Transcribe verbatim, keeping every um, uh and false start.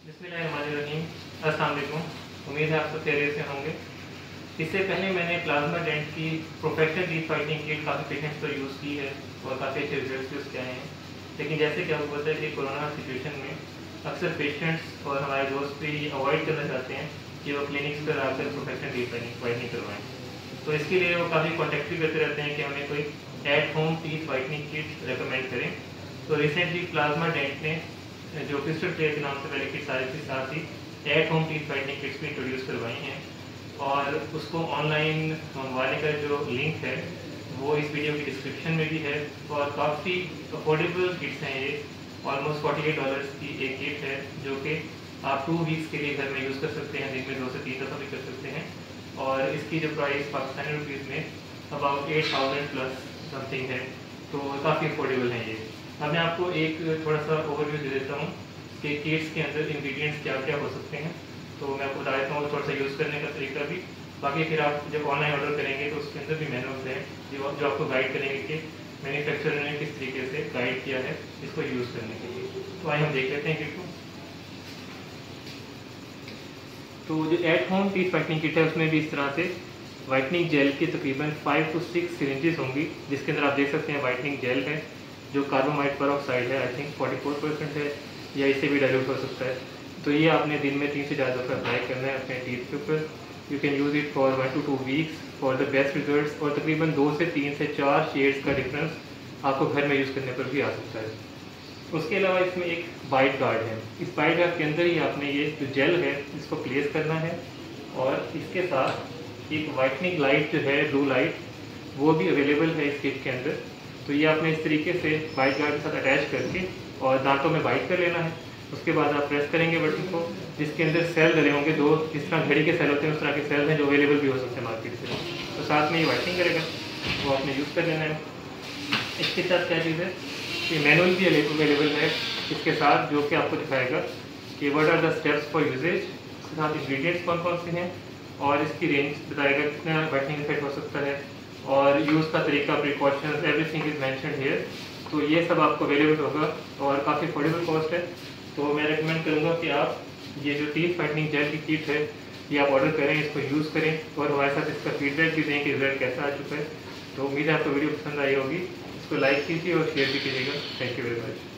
बिस्मिल्लाहिर्रहमानिर्रहीम। अस्सलाम वालेकुम। उम्मीद है आप सब खैरियत से होंगे। इससे पहले मैंने प्लाज्मा डेंट की प्रोफेशनल डीप फाइटिंग किट काफ़ी पेशेंट्स पर यूज़ की है और काफ़ी अच्छे रिजल्ट यूज़ किए हैं। लेकिन जैसे कि आपको पता है कि कोरोना सिचुएशन में अक्सर पेशेंट्स और हमारे दोस्त भी ये अवॉइड करना चाहते हैं कि वो क्लिनिक्स पर आकर प्रोफेशनल डीप फाइटिंग करवाएँ। तो इसके लिए वो काफ़ी कॉन्टेक्ट भी करते रहते हैं कि हमें कोई at home teeth whitening kit recommend करें। तो रिसेंटली प्लाज्मा डेंट ने जो क्रिस्टल क्लियर के नाम से पहले किट्स आई थी, साथ ही at home teeth whitening kits भी इंट्रोड्यूस करवाई हैं और उसको ऑनलाइन मंगवाने का जो लिंक है वो इस वीडियो की डिस्क्रिप्शन में भी है। और काफ़ी अफोर्डेबल किट्स हैं ये, ऑलमोस्ट फोर्टी एट डॉलर्स की एक किट है जो कि आप टू वीक्स के लिए घर में यूज़ कर सकते हैं, दिन में दो से तीन दफ़ा भी कर सकते हैं। और इसकी जो प्राइस पाकिस्तानी रुपीज़ में about eight thousand plus something है, तो काफ़ी अफोर्डेबल है ये। अब मैं आपको एक थोड़ा सा ओवरव्यू दे देता हूँ कि किट्स के अंदर इंग्रेडिएंट्स क्या क्या हो सकते हैं। तो मैं आपको बता देता हूँ थोड़ा सा यूज़ करने का तरीका भी। बाकी फिर आप जब ऑनलाइन ऑर्डर करेंगे तो उसके अंदर भी मैनुअल्स हैं जो जो आपको गाइड करेंगे कि मैन्युफैक्चरर ने किस तरीके से गाइड किया है इसको यूज़ करने के लिए। तो आइए हम देख लेते हैं किट को। तो जो at home teeth whitening kit है उसमें भी इस तरह से वाइटनिंग जेल की तकरीबन फाइव टू सिक्स सिरिंजेस होंगी, जिसके अंदर आप देख सकते हैं वाइटनिंग जेल है जो कार्बोमाइड परऑक्साइड है, I think forty four percent है या इससे भी डाइल्यूट हो सकता है। तो ये आपने दिन में तीन से चार दफ़ा अप्लाई करना है अपने टीथ के ऊपर। You can use it for one to two weeks for the best results. और तकरीबन दो से तीन से चार शेड्स का डिफरेंस आपको घर में यूज़ करने पर भी आ सकता है। उसके अलावा इसमें एक बाइट गार्ड है। इस बाइट गार्ड के अंदर ही आपने ये जो जेल है इसको प्लेस करना है और इसके साथ एक वाइटनिंग लाइट जो है, ब्लू लाइट, वो भी अवेलेबल है इस किट के अंदर। तो ये आपने इस तरीके से बाइट गार्ड के साथ अटैच करके और दांतों में बाइट कर लेना है। उसके बाद आप प्रेस करेंगे बटन को, जिसके अंदर सेल डले होंगे, दो जिस तरह घड़ी के सेल होते हैं उस तरह के सेल हैं जो अवेलेबल भी हो सकते हैं मार्केट से। तो साथ में ये वाइटनिंग करेगा, वो आपने यूज़ कर लेना है। इसके साथ क्या चीज़ है कि मैनुअल भी अवेलेबल है इसके साथ, जो कि आपको दिखाएगा कि what are the steps for usage, इसके साथ इंग्रेडिएंट्स कौन कौन से हैं और इसकी रेंज बताएगा कितना वाइटनिंग इफेक्ट हो सकता है और यूज़ का तरीका, precautions, everything is mentioned here. तो ये सब आपको अवेलेबल होगा और काफ़ी अफोर्डेबल कॉस्ट है। तो मैं रेकमेंड करूँगा कि आप ये जो टीथ वाइटनिंग जेल की किट है ये आप ऑर्डर करें, इसको यूज़ करें और हमारे साथ इसका फीडबैक भी दें कि रिजल्ट कैसा आ चुका है। तो उम्मीद है आपको वीडियो पसंद आई होगी। इसको लाइक कीजिए और शेयर भी कीजिएगा। Thank you very much.